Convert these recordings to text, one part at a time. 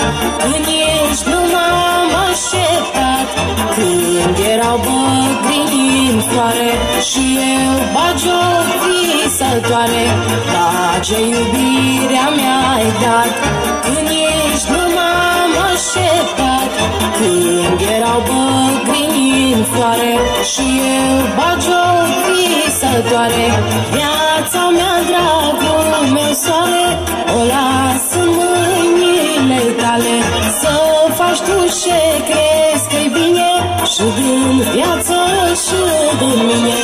Când ești nu m-am așteptat, când erau băgrini în floare și eu bagiot visătoare. Dar ce iubirea mi-ai dat, când ești nu m-am așteptat, când erau băgrini în floare și eu bagiot visătoare. Viața mea, dragul meu soare, o las în mâinile tale, să faci tu ce crezi că-i bine și din viață și din mine.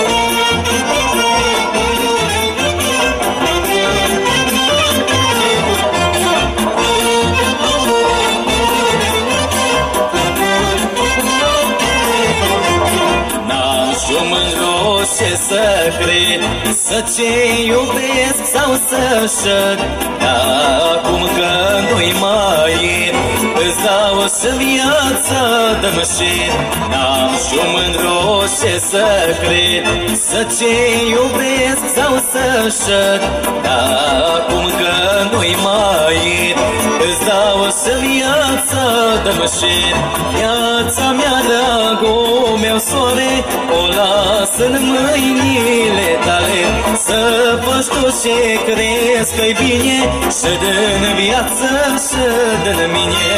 Ce să cred, să ce iubesc sau să șed, dar acum că nu-i mai e, îți dau și viață de-mi și n-am și-o mândru ce să cred, să ce iubesc sau să șed, dar acum că nu-i mai e, îți dau și viață de-mi și viața mea, dragul meu soare, o las în mâinile tale, să faci tu ce crezi că-i bine și din viață și din mine.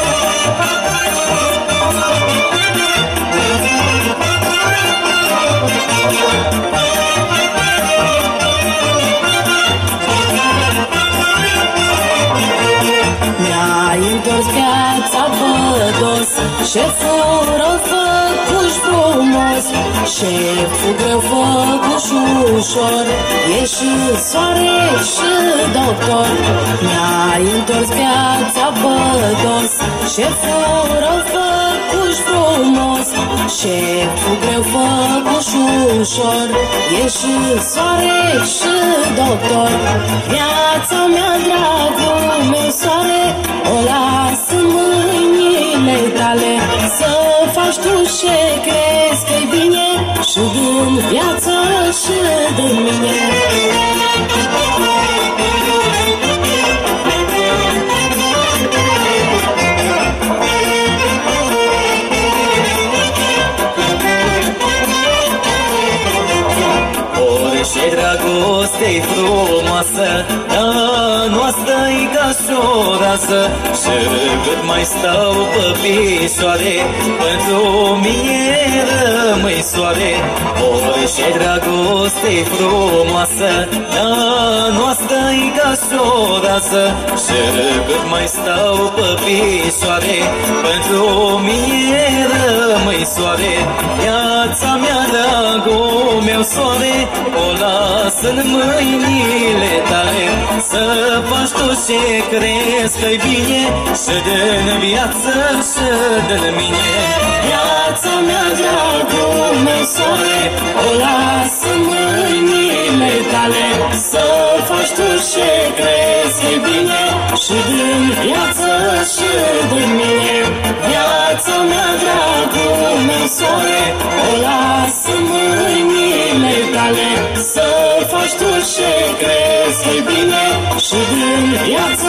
Mi-ai întors viața pădos, șeful făcuși frumos, șeful greu făcuși ușor, e și soare și doctor. Mi-ai întors viața pădos, șeful făcuși frumos, șeful greu făcuși ușor, e și soare și doctor. Viața mea, dragul meu soare, o las în mâinile tale, să faci tu ce crezi că-i bine și din viață și din mine. Ce dragoste-i frumoasă, dar noastră-i ca și-o rasă, și cât mai stau pe picioare, pentru mine rămâi soare. Ori ce dragoste-i frumoasă, dar noastră-i ca și-o rasă, și cât mai stau pe picioare, pentru mine rămâi soare. Viața mea, dragul meu soare, o las în mâinile tale, să faci tu ce crezi că-i bine și din viață și din mine. Viața mea, dragul meu soare, o las în mâinile tale, să faci tu ce crezi că-i bine și din viață și din mine. Viața mea, dragul meu soare, o las în mâinile tale, să faci tu ce crezi că-i bine și din viață